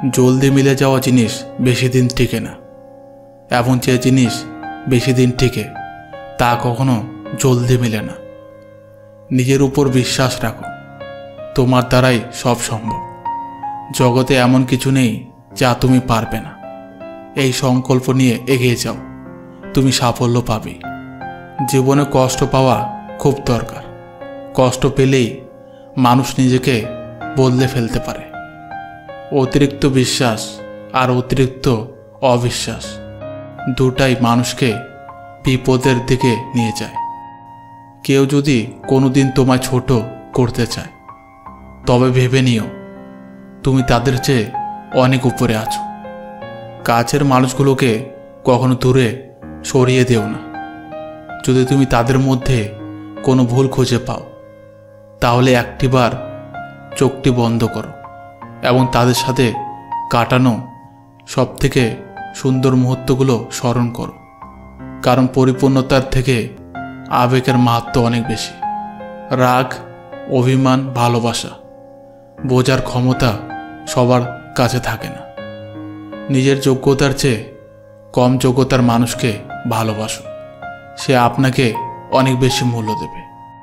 জলদি মিলে যাওয়া জিনিস বেশি দিন টিকে না, এবং যে জিনিস বেশি দিন টিকে তা কখনো জলদি মিলে না। নিজের উপর বিশ্বাস রাখো, তোমার দ্বারাই সব সম্ভব। জগতে এমন কিছু নেই যা তুমি পারবে না। এই সংকল্প নিয়ে এগিয়ে যাও, তুমি সাফল্য পাবে। জীবনে কষ্ট পাওয়া খুব দরকার। কষ্ট পেলেই মানুষ নিজেকে বদলে ফেলতে পারে। অতিরিক্ত বিশ্বাস আর অতিরিক্ত অবিশ্বাস দুটাই মানুষকে বিপদের দিকে নিয়ে যায়। কেউ যদি কোনোদিন তোমায় ছোট করতে চায়, তবে ভেবে নিও তুমি তাদের চেয়ে অনেক উপরে আছো। কাছের মানুষগুলোকে কখনো দূরে সরিয়ে দেও না। যদি তুমি তাদের মধ্যে কোনো ভুল খুঁজে পাও, তাহলে একটিবার চোখটি বন্ধ করো এবং তাদের সাথে কাটানো সবথেকে সুন্দর মুহূর্তগুলো স্মরণ করো। কারণ পরিপূর্ণতার থেকে আবেগের মাহাত্ম্য অনেক বেশি। রাগ, অভিমান, ভালোবাসা বোঝার ক্ষমতা সবার কাছে থাকে না। নিজের যোগ্যতার চেয়ে কম যোগ্যতার মানুষকে ভালোবাসুন, সে আপনাকে অনেক বেশি মূল্য দেবে।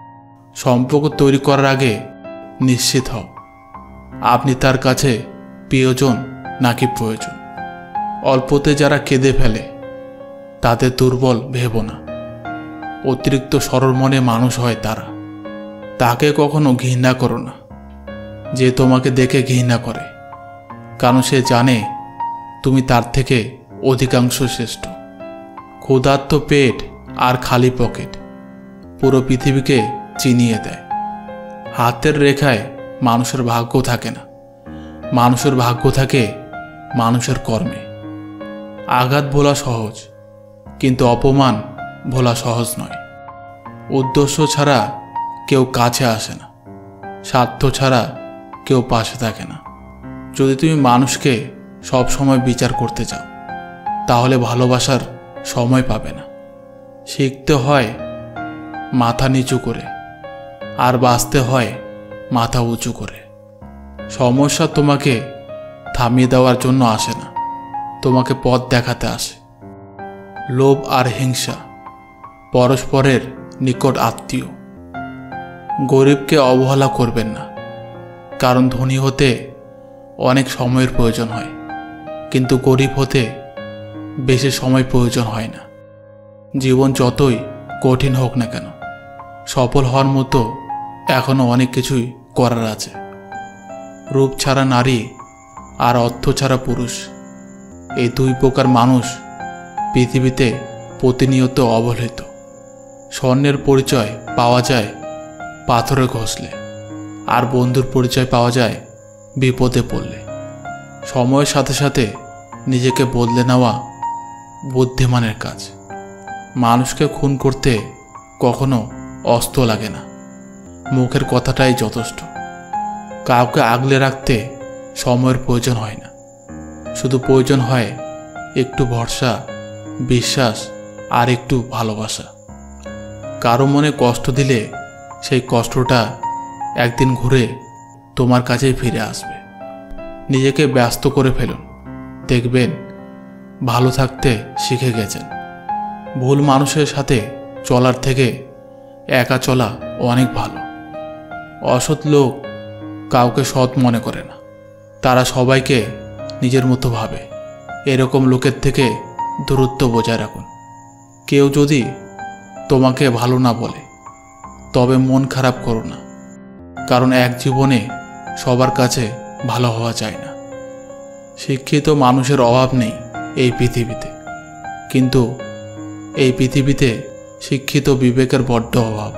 সম্পর্ক তৈরি করার আগে নিশ্চিত হও আপনি তার কাছে প্রিয়জন নাকি প্রয়োজন। অল্পতে যারা কেঁদে ফেলে তাদের দুর্বল ভেবো না। অতিরিক্ত সরল মনে মানুষ হয় তারা। তাকে কখনো ঘৃণা করো না যে তোমাকে দেখে ঘৃণা করে, কারণ সে জানে তুমি তার থেকে অধিকাংশ শ্রেষ্ঠ। ক্ষুধার্ত পেট আর খালি পকেট পুরো পৃথিবীকে চিনিয়ে দেয়। হাতের রেখায় মানুষের ভাগ্য থাকে না, মানুষের ভাগ্য থাকে মানুষের কর্মে। আঘাত ভোলা সহজ, কিন্তু অপমান ভোলা সহজ নয়। উদ্দেশ্য ছাড়া কেউ কাছে আসে না, স্বার্থ ছাড়া কেউ পাশে থাকে না। যদি তুমি মানুষকে সব সময় বিচার করতে চাও, তাহলে ভালোবাসার সময় পাবে না। শিখতে হয় মাথা নিচু করে, আর বাঁচতে হয় মাথা উঁচু করে। সমস্যা তোমাকে থামিয়ে দেওয়ার জন্য আসে না, তোমাকে পথ দেখাতে আসে। লোভ আর হিংসা পরস্পরের নিকট আত্মীয়। গরিবকে অবহেলা করবেন না, কারণ ধনী হতে অনেক সময়ের প্রয়োজন হয়, কিন্তু গরিব হতে বেশি সময় প্রয়োজন হয় না। জীবন যতই কঠিন হোক না কেন, সফল হওয়ার মতো এখনো অনেক কিছুই করার আছে। রূপ ছাড়া নারী আর অর্থ ছাড়া পুরুষ, এই দুই প্রকার মানুষ পৃথিবীতে প্রতিনিয়ত অবহেলিত। স্বর্ণের পরিচয় পাওয়া যায় পাথরে ঘষলে, আর বন্ধুর পরিচয় পাওয়া যায় বিপদে পড়লে। সময়ের সাথে সাথে নিজেকে বদলে নেওয়া বুদ্ধিমানের কাজ। মানুষকে খুন করতে কখনো অস্ত্র লাগে না, মুখের কথাটাই যথেষ্ট। কাউকে আগলে রাখতে সময়ের প্রয়োজন হয় না, শুধু প্রয়োজন হয় একটু ভরসা, বিশ্বাস আর একটু ভালোবাসা। কারো মনে কষ্ট দিলে সেই কষ্টটা একদিন ঘুরে তোমার কাছেই ফিরে আসবে। নিজেকে ব্যস্ত করে ফেলুন, দেখবেন ভালো থাকতে শিখে গেছেন। ভুল মানুষের সাথে চলার থেকে একা চলা অনেক ভালো। অসৎ লোক কাউকে সৎ মনে করে না, তারা সবাইকে নিজের মতো ভাবে। এরকম লোকের থেকে দূরত্ব বজায় রাখুন। কেউ যদি তোমাকে ভালো না বলে, তবে মন খারাপ করো না, কারণ এক জীবনে সবার কাছে ভালো হওয়া যায় না। শিক্ষিত মানুষের অভাব নেই এই পৃথিবীতে, কিন্তু এই পৃথিবীতে শিক্ষিত বিবেকের বড্ড অভাব।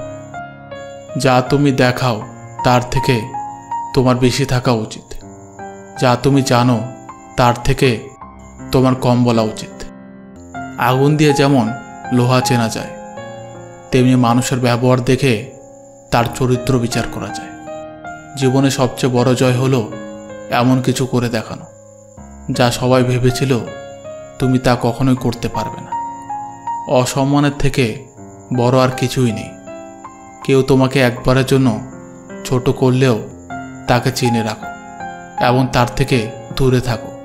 যা তুমি দেখাও তার থেকে তোমার বেশি থাকা উচিত, যা তুমি জানো তার থেকে তোমার কম বলা উচিত। আগুন দিয়ে যেমন লোহা চেনা যায়, তেমনি মানুষের ব্যবহার দেখে তার চরিত্র বিচার করা যায়। জীবনে সবচেয়ে বড় জয় হলো এমন কিছু করে দেখানো যা সবাই ভেবেছিল তুমি তা কখনোই করতে পারবে না। অসম্মানের থেকে বড় আর কিছুই নেই। কেউ তোমাকে একবারের জন্য ছোট করলেও তাকে চিনে রাখো এবং তার থেকে দূরে থাকো।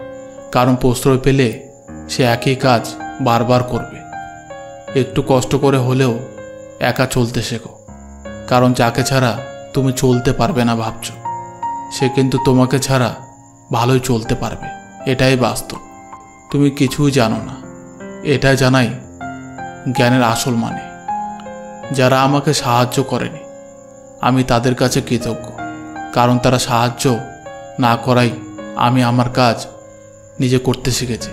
কারণ প্রশ্রয় পেলে সে একই কাজ বারবার করবে। একটু কষ্ট করে হলেও একা চলতে শেখো, কারণ যাকে ছাড়া তুমি চলতে পারবে না ভাবছো, সে কিন্তু তোমাকে ছাড়া ভালোই চলতে পারবে। এটাই বাস্তব। তুমি কিছুই জানো না, এটাই জানাই জ্ঞানের আসল মানে। যারা আমাকে সাহায্য করেনি, আমি তাদের কাছে কৃতজ্ঞ, কারণ তারা সাহায্য না করাই আমি আমার কাজ নিজে করতে শিখেছি।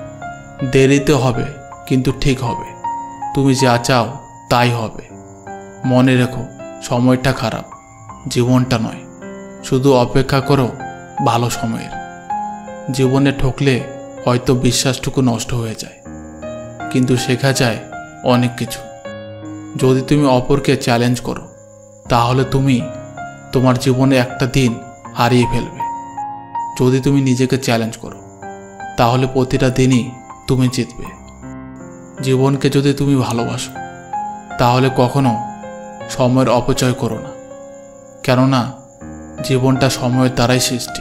দেরিতে হবে, কিন্তু ঠিক হবে। তুমি যা চাও তাই হবে। মনে রেখো, সময়টা খারাপ, জীবনটা নয়। শুধু অপেক্ষা করো ভালো সময়ের। জীবনে ঠকলে হয়তো বিশ্বাসটুকু নষ্ট হয়ে যায়, কিন্তু শেখা যায় অনেক কিছু। যদি তুমি অপরকে চ্যালেঞ্জ করো, তাহলে তুমি তোমার জীবনে একটা দিন হারিয়ে ফেলবে। যদি তুমি নিজেকে চ্যালেঞ্জ করো, তাহলে প্রতিটা দিনই তুমি জিতবে। জীবনকে যদি তুমি ভালোবাসো, তাহলে কখনো সময়ের অপচয় করো না, কেননা জীবনটা সময়ের দ্বারাই সৃষ্টি।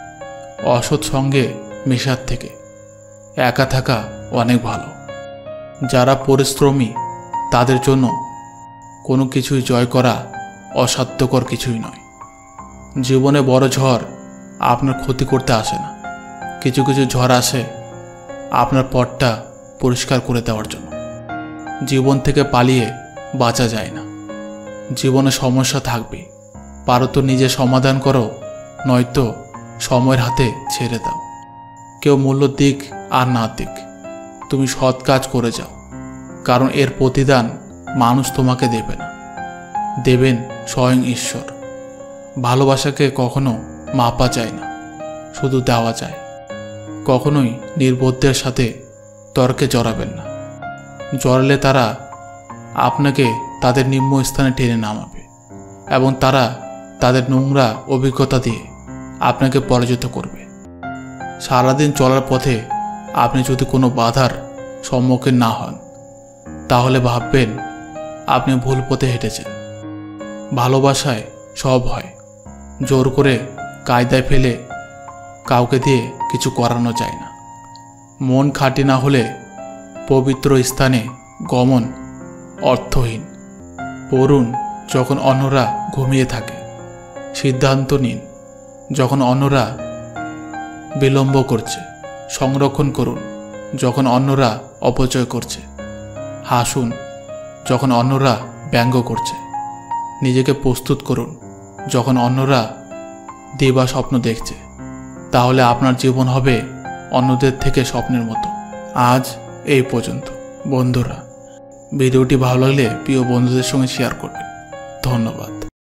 অসৎ সঙ্গে মেশার থেকে একা থাকা অনেক ভালো। যারা পরিশ্রমী, তাদের জন্য কোনো কিছুই জয় করা অসাধ্যকর কিছুই নয়। জীবনে বড় ঝড় আপনার ক্ষতি করতে আসে না, কিছু কিছু ঝড় আসে আপনার পথটা পরিষ্কার করে দেওয়ার জন্য। জীবন থেকে পালিয়ে বাঁচা যায় না। জীবনে সমস্যা থাকবে, পারো তো নিজে সমাধান করো, নয়তো সময়ের হাতে ছেড়ে দাও। কেউ মূল্য দিক আর না দিক, তুমি সৎ কাজ করে যাও, কারণ এর প্রতিদান মানুষ তোমাকে দেবে না, দেবেন স্বয়ং ঈশ্বর। ভালোবাসাকে কখনো মাপা যায় না, শুধু দেওয়া যায়। কখনোই নির্বোধদের সাথে তর্কে জড়াবেন না, জড়ালে তারা আপনাকে তাদের নিম্ন স্থানে টেনে নামাবে, এবং তারা তাদের নোংরা অভিজ্ঞতা দিয়ে আপনাকে পরাজিত করবে। সারাদিন চলার পথে আপনি যদি কোনো বাধার সম্মুখীন না হন, তাহলে ভাববেন আপনি ভুল পথে হেঁটেছেন। ভালোবাসায় সব হয়, জোর করে কায়দায় ফেলে কাউকে দিয়ে কিছু করানো যায় না। মন খাঁটি না হলে পবিত্র স্থানে গমন অর্থহীন। পড়ুন যখন অন্যরা ঘুমিয়ে থাকে, সিদ্ধান্ত নিন যখন অন্যরা বিলম্ব করছে, সংরক্ষণ করুন যখন অন্যরা অপচয় করছে, হাসুন যখন অন্যরা ব্যঙ্গ করছে, নিজেকে প্রস্তুত করুন যখন অন্যরা দিবা স্বপ্ন দেখছে। তাহলে আপনার জীবন হবে অন্যদের থেকে স্বপ্নের মতো। আজ এই পর্যন্ত। বন্ধুরা, ভিডিওটি ভালো লাগলে প্রিয় বন্ধুদের সঙ্গে শেয়ার করবেন। ধন্যবাদ।